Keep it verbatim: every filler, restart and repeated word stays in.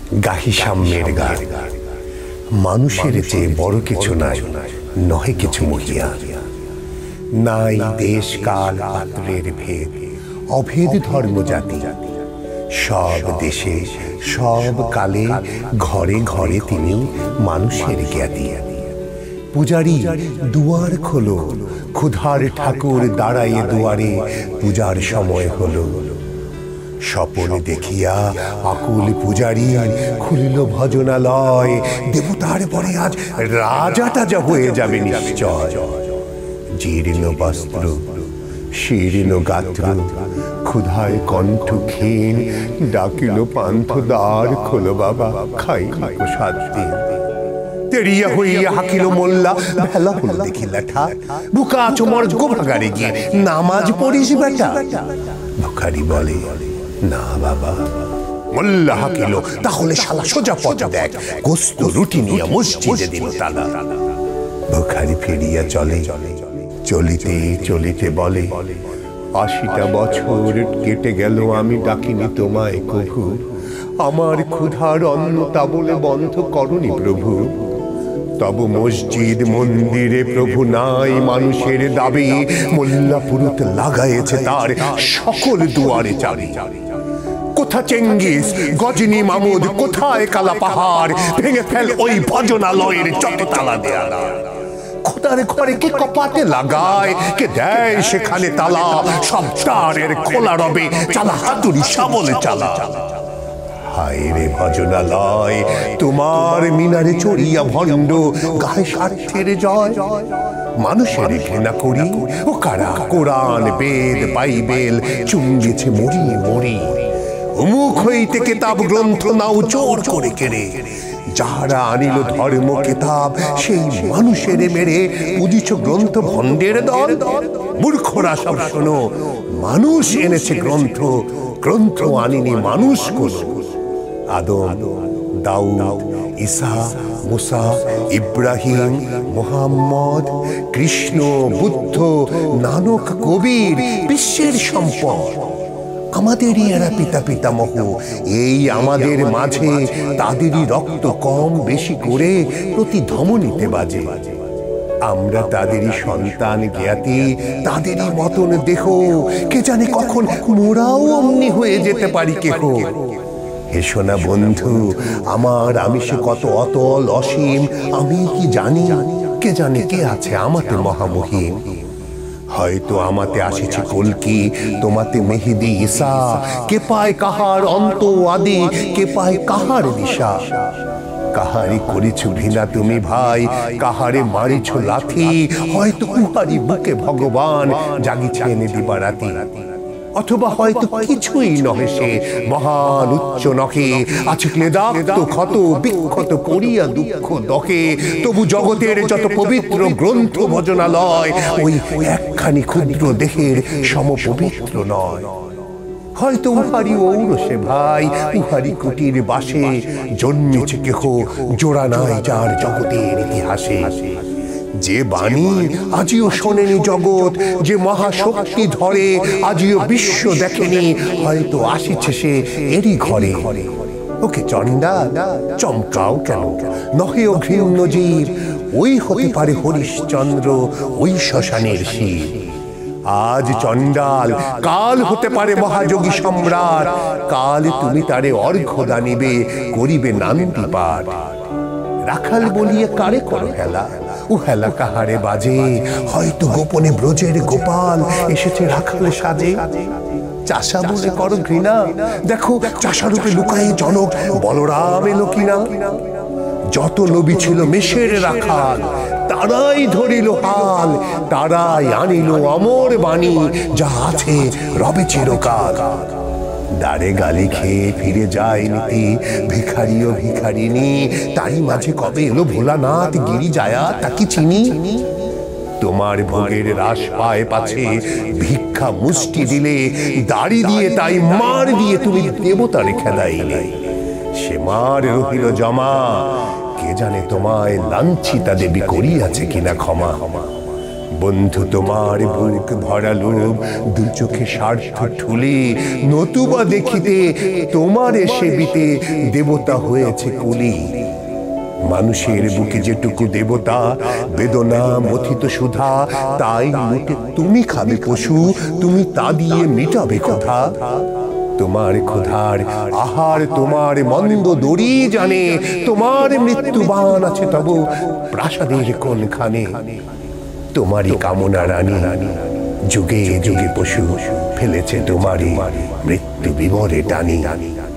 গাহি সাম্যের গান। মানুষের চেয়ে বড় কিছু নাই, নহে কিছু মহিয়া। নাই দেশ কাল পাত্রের ভেদ, অভেদ ধর্ম জাতি। সব দেশে সব কালে ঘরে ঘরে তিনি মানুষের জ্ঞাতি। পূজারি দুয়ার খোলো, ক্ষুধার ঠাকুর দাঁড়ায়ে দুয়ারে, পূজার সময় হলো। স্বপন দেখিয়া আকুল পূজারি খুলিল ভজনালয়। দেবতার পরে আজ রাজা টাজা হয়ে যাবে নিশ্চয়। জীর্ণ বস্ত্র শীর্ণ গাত্র, ক্ষুধায় কণ্ঠ ক্ষীণ, ডাকিল পান্থ দ্বার খোলো বাবা, খাই প্রসাদ দিন। তেরিয়া হইয়া হাকিল মোল্লা, ভেলা হল দেখিলা ঠাক। বুকা চমর গোভাগারে গিয়ে নামাজ পড়িস বেটা। ভিখারি বলে না বাবা। মোল্লা হাকিল তাহলে শালা সোজা পথ দেখ, গোস্ত রুটি নিয়ে মসজিদে দিল তালা। ভিখারি ফিরিয়া চলে, চলিতে চলিতে বলে, আশিটা বছর কেটে গেল আমি ডাকিনি তোমায় কভু। আমার ক্ষুধার অন্ন তা বলে বন্ধ করনি প্রভু। তব মসজিদ মন্দিরে প্রভু নাই মানুষের দাবি। মোল্লা পুরুত লাগাইছে তার সকল দুয়ারে চাবি। কোথা চেঙ্গিস গজনী মামুদ, কোথায় কালা পাহাড়, ভেঙে ফেল ওই ভজনালয়ের যত তালা দেয়ালা। খোদার ঘরে কে কপাটে লাগায়, কে দেয় সেখানে তালা। সব দ্বারের খোলা রবে, চালা হাতুড়ি শাবল চালা। হায় রে ভজনালয়, তোমার মিনারে চড়িয়া ভণ্ড, গায়ে স্বার্থের জয়। মানুষের ঘৃণা করি ও কারা কোরআন বেদ বাইবেল চুঙ্গেছে মরি মরি। মুখ হইতে কেতাব গ্রন্থ নাও জোর করে কেড়ে। যাহারা আনিল ধর্ম কেতাব, সেই মানুষের মেরে পুজিছ গ্রন্থ ভণ্ডের দল। মূর্খরা সব শোনো, মানুষ এনেছে গ্রন্থ, গ্রন্থ আনিনি মানুষ কোন। আদম, দাউদ, ঈসা, মুসা, ইব্রাহিম, মুহাম্মদ, কৃষ্ণ, বুদ্ধ, নানক, কবির, বিশ্বের সম্পদ আমাদেরই এরা পিতা পিতামহ। এই আমাদের মাঝে তাদেরই রক্ত কম বেশি করে প্রতি ধমনীতে বাজে। আমরা তাদেরই সন্তান জ্ঞাতি, তাদেরই মতন দেহ। কে জানে কখন মোরাও অমনি হয়ে যেতে পারি কেহ। এসো না বন্ধু আমার, আমি সে কত অতল অসীম আমি কি জানি। কে জানে কে আছে আমাতে মহামহিম। হয়তো আমাতে আসিছে কলকি, তোমাতে মেহেদি ঈসা। কে পায় কাহার অন্ত আদি, কে পায় কাহার দিশা। কাহারে করিছ ঘৃণা তুমি ভাই, কাহারে মারিছ লাথি। হয়তো উহারি বুকে ভগবান জাগিছেন দিবারাতি। অথবা হয়তো কিছুই নহে সে মহান উচ্চ নখে, আছে ক্লেদাক্ত ক্ষত বিক্ষত করিয়া দুঃখ দকে। তবু জগতের যত পবিত্র গ্রন্থ ভজনালয়, ওই একখানি ক্ষুদ্র দেহের সম পবিত্র নয়। হয়তো উহারি ঔরসে ভাই, উহারি কুটির বাসে জন্মেছে কেহ জোড়া নাই যার জগতের ইতিহাসে। যে বাণী আজিও শোনেনি জগৎ, যে মহাশক্তি ধরে আজিও বিশ্ব দেখেনি, হয়তো আসিছে সে এরই ঘরে। ওকে চণ্ডা চমকাও কেন, নহে ও ঘৃণ্য জীব। ওই হতে পারে হরিশ্চন্দ্র, ওই শ্মশানের শিব। আজ চণ্ডাল, কাল হতে পারে মহাযোগী সম্রাট। কাল তুমি তারে অর্ঘ্য দানিবে, করিবে নান্তি পাঠ। রাখাল বলিয়ে কারে করো হেলা, ও হেলা কাহারে বাজে। হয়তো গোপনে ব্রজের গোপাল এসেছে রাখাল সাজে। চাষা বলে করো ঘৃণা, দেখো চাষারূপে লুকায়ে জনক বলরাম এলো কিনা। যত লোভী ছিল মেষের রাখাল, তারাই ধরিল হাল। তারাই আনিল অমর বাণী, যা আছে রবে চিরকাল। দাঁড়ে গালি খেয়ে ফিরে যায় নীতি, ভিখারি ও ভিখারিনী। তারই মাঝে কবে এলো ভোলানাথ গিরি যায়া, তাকে চিনি। তোমার ভোগের রাস পায় পাছে, ভিক্ষা মুষ্টি দিলে দাড়ি দিয়ে তাই মার দিয়ে তুমি দেবতারে খেলাইলে। সে মার রহিল জমা, কে জানে তোমায় লাঞ্ছিতা দেবী করিয়াছে কিনা ক্ষমা। বন্ধু তোমার বুক ভরা লোভ, দু চোখে স্বার্থ ঠুলি, নতুবা দেখিতে তোমার সেবিতে দেবতা হয়েছে কুলি। মানুষের বুকে যেটুকু দেবতা, বেদনা মথিত সুধা, তাই লুটে তুমি খাবে পশু, তুমি তা দিয়ে মিটাবে কথা। তোমার ক্ষুধার আহার তোমার মন্দ দড়ি জানে, তোমার মৃত্যুবান আছে তব প্রাসাদের কোনখানে। তোমারই কামনা রানী যুগে যুগে পশু ফেলেছে তোমারই মৃত্যু বিবরে টানি।